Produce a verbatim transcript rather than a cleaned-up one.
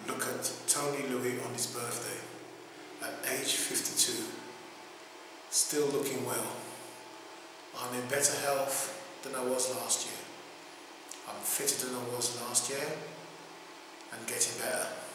Look at Tony Louis on his birthday, at age fifty-two, still looking well. I'm in better health than I was last year. I'm fitter than I was last year and getting better.